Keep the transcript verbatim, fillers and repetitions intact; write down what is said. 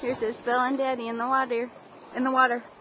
Here's Isabel and Daddy in the water. In the water.